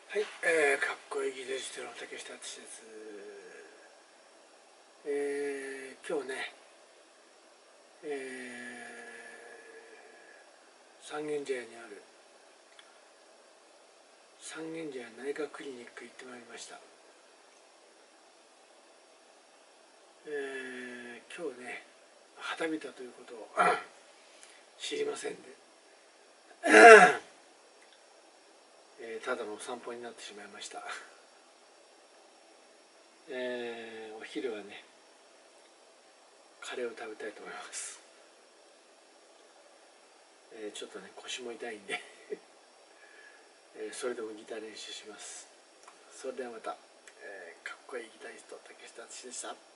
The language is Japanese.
はい、かっこいいギタリストの竹下敦です。今日ね、三軒茶屋にある三軒茶屋内科クリニック行ってまいりました。今日ね、旗見たということを知りませんで、ただの散歩になってしまいました。お昼はね、カレーを食べたいと思います。ちょっとね、腰も痛いんでそれでもギター練習します。それではまた、かっこいいギタリスト竹下敦でした。